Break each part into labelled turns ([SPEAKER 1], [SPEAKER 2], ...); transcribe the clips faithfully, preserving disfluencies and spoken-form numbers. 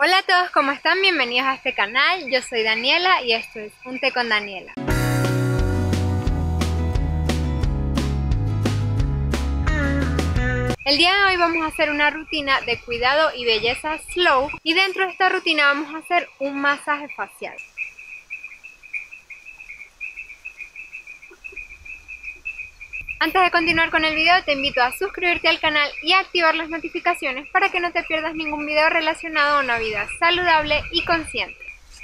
[SPEAKER 1] Hola a todos, ¿cómo están? Bienvenidos a este canal. Yo soy Daniela y esto es Un Té con Daniela. El día de hoy vamos a hacer una rutina de cuidado y belleza slow y dentro de esta rutina vamos a hacer un masaje facial. Antes de continuar con el video te invito a suscribirte al canal y a activar las notificaciones para que no te pierdas ningún video relacionado a una vida saludable y consciente.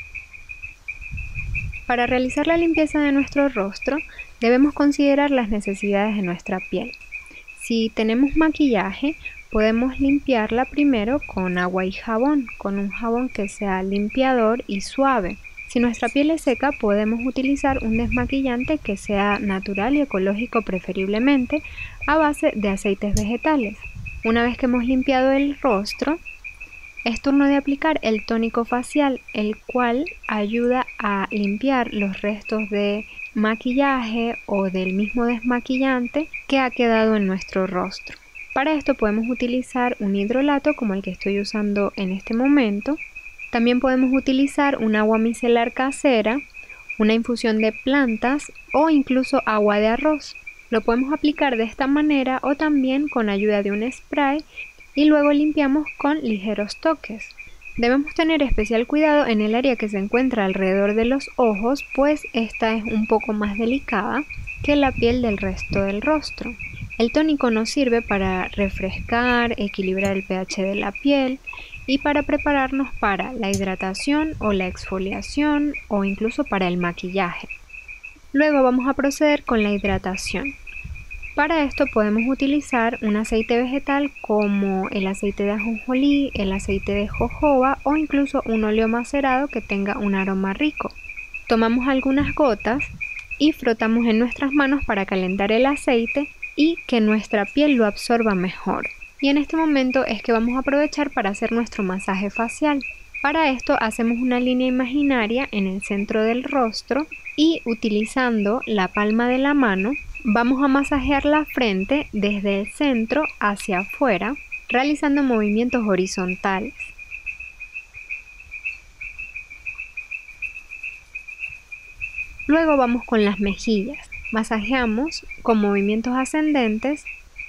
[SPEAKER 1] Para realizar la limpieza de nuestro rostro debemos considerar las necesidades de nuestra piel. Si tenemos maquillaje, podemos limpiarla primero con agua y jabón, con un jabón que sea limpiador y suave. Si nuestra piel es seca, podemos utilizar un desmaquillante que sea natural y ecológico preferiblemente, a base de aceites vegetales. Una vez que hemos limpiado el rostro, es turno de aplicar el tónico facial, el cual ayuda a limpiar los restos de maquillaje o del mismo desmaquillante que ha quedado en nuestro rostro. Para esto podemos utilizar un hidrolato como el que estoy usando en este momento. También podemos utilizar un agua micelar casera, una infusión de plantas o incluso agua de arroz. Lo podemos aplicar de esta manera o también con ayuda de un spray y luego limpiamos con ligeros toques. Debemos tener especial cuidado en el área que se encuentra alrededor de los ojos, pues esta es un poco más delicada que la piel del resto del rostro. El tónico nos sirve para refrescar, equilibrar el pH de la piel y para prepararnos para la hidratación o la exfoliación o incluso para el maquillaje. Luego vamos a proceder con la hidratación. Para esto podemos utilizar un aceite vegetal como el aceite de ajonjolí, el aceite de jojoba o incluso un óleo macerado que tenga un aroma rico. Tomamos algunas gotas y frotamos en nuestras manos para calentar el aceite y que nuestra piel lo absorba mejor. Y en este momento es que vamos a aprovechar para hacer nuestro masaje facial. Para esto hacemos una línea imaginaria en el centro del rostro y utilizando la palma de la mano vamos a masajear la frente desde el centro hacia afuera, realizando movimientos horizontales. Luego vamos con las mejillas. Masajeamos con movimientos ascendentes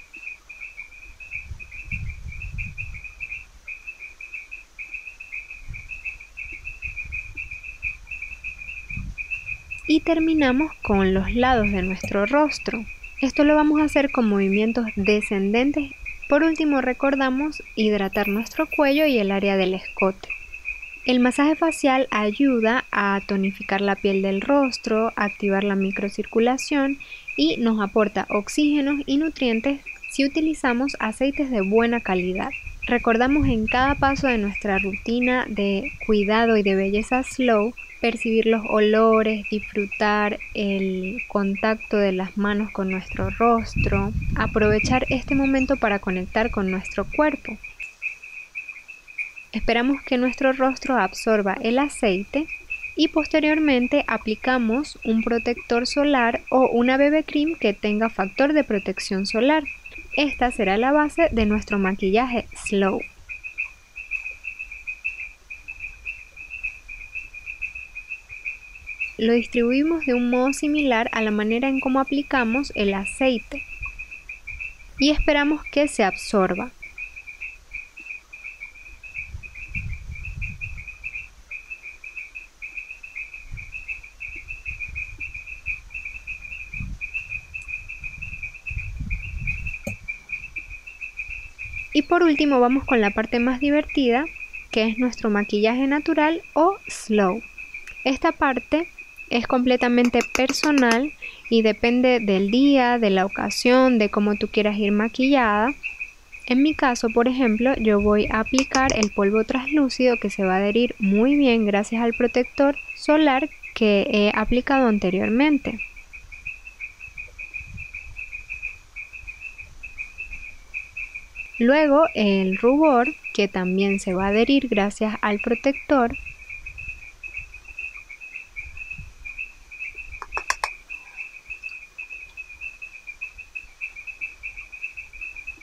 [SPEAKER 1] y terminamos con los lados de nuestro rostro. Esto lo vamos a hacer con movimientos descendentes. Por último, recordamos hidratar nuestro cuello y el área del escote. El masaje facial ayuda a tonificar la piel del rostro, activar la microcirculación y nos aporta oxígenos y nutrientes si utilizamos aceites de buena calidad. Recordamos en cada paso de nuestra rutina de cuidado y de belleza slow, percibir los olores, disfrutar el contacto de las manos con nuestro rostro, aprovechar este momento para conectar con nuestro cuerpo. Esperamos que nuestro rostro absorba el aceite y posteriormente aplicamos un protector solar o una B B Cream que tenga factor de protección solar. Esta será la base de nuestro maquillaje slow. Lo distribuimos de un modo similar a la manera en cómo aplicamos el aceite y esperamos que se absorba. Y por último vamos con la parte más divertida, que es nuestro maquillaje natural o slow. Esta parte es completamente personal y depende del día, de la ocasión, de cómo tú quieras ir maquillada. En mi caso, por ejemplo, yo voy a aplicar el polvo translúcido que se va a adherir muy bien gracias al protector solar que he aplicado anteriormente. Luego el rubor, que también se va a adherir gracias al protector.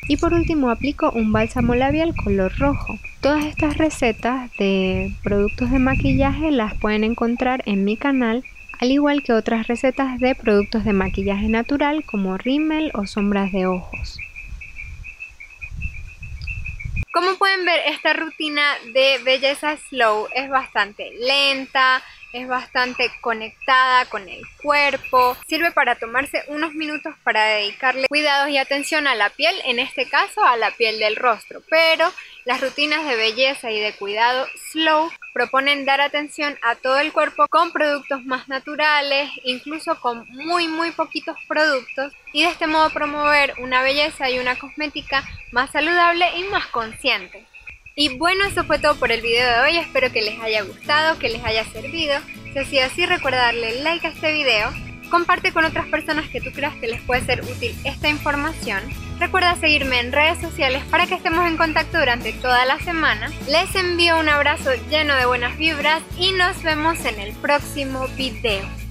[SPEAKER 1] Y por último aplico un bálsamo labial color rojo. Todas estas recetas de productos de maquillaje las pueden encontrar en mi canal, al igual que otras recetas de productos de maquillaje natural como rímel o sombras de ojos. Como pueden ver, esta rutina de belleza slow es bastante lenta, es bastante conectada con el cuerpo. Sirve para tomarse unos minutos para dedicarle cuidados y atención a la piel, en este caso a la piel del rostro. Pero las rutinas de belleza y de cuidado slow proponen dar atención a todo el cuerpo con productos más naturales, incluso con muy muy poquitos productos, y de este modo promover una belleza y una cosmética más saludable y más consciente. Y bueno, eso fue todo por el video de hoy. Espero que les haya gustado, que les haya servido. Si ha sido así, recuerda darle like a este video. Comparte con otras personas que tú creas que les puede ser útil esta información. Recuerda seguirme en redes sociales para que estemos en contacto durante toda la semana. Les envío un abrazo lleno de buenas vibras y nos vemos en el próximo video.